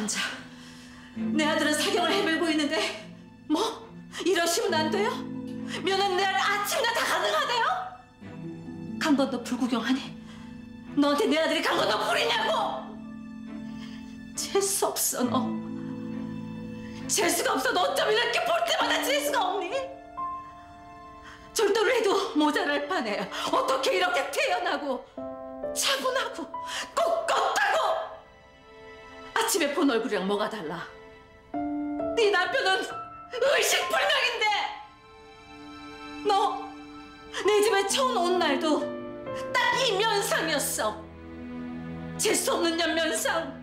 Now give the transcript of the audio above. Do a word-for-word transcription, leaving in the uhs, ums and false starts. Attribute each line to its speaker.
Speaker 1: 혼자 내 아들은 사경을 헤매고 있는데 뭐? 이러시면 안 돼요? 면은 내일 아침이나 다 가능하대요? 강건도 불구경하니? 너한테 내 아들이 강건도 부리냐고! 재수 없어 너. 재수가 없어. 너 어쩜 이렇게 볼 때마다 재수가 없니? 절도를 해도 모자랄 판에 어떻게 이렇게 태연하고 차분하고 꼿꼿하고. 아침에 본 얼굴이랑 뭐가 달라? 네 남편은 의식불명인데 너 내 집에 처음 온 날도 딱 이 면상이었어. 재수 없는 년 면상.